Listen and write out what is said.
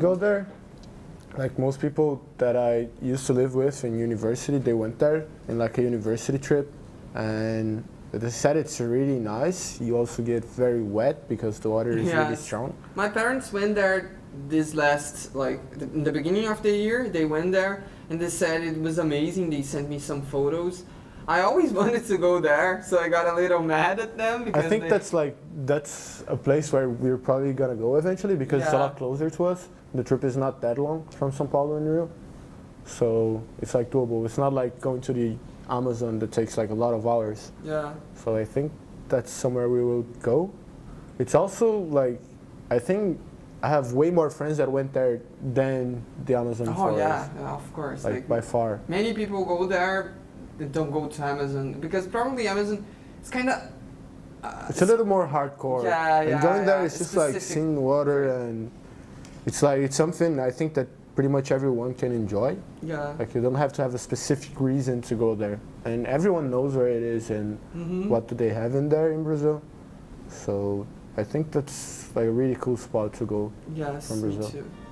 go there. Like most people that I used to live with in university, they went there in like a university trip, and they said it's really nice. You also get very wet because the water is really strong. My parents went there this last, like, in the beginning of the year. They went there and they said it was amazing. They sent me some photos. I always wanted to go there, so I got a little mad at them because I think that's a place where we're probably gonna go eventually because it's a lot closer to us. The trip is not that long from São Paulo and Rio, so it's like doable. It's not like going to the Amazon that takes like a lot of hours. Yeah. So I think that's somewhere we will go. It's also like, I think I have way more friends that went there than the Amazon forest. Yeah, of course. Like by far. Many people go there and don't go to Amazon because probably Amazon is kind of... it's a little more hardcore. And going there is just like seeing water, and it's like, it's something I think that pretty much everyone can enjoy. Yeah. Like you don't have to have a specific reason to go there. And everyone knows where it is and what do they have in there in Brazil. So I think that's like a really cool spot to go from Brazil. Me too.